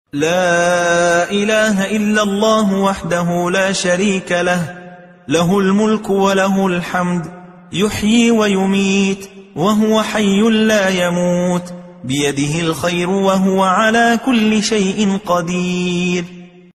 لا إله إلا الله وحده لا شريك له، له الملك وله الحمد، يحيي ويميت وهو حي لا يموت، بيده الخير وهو على كل شيء قدير.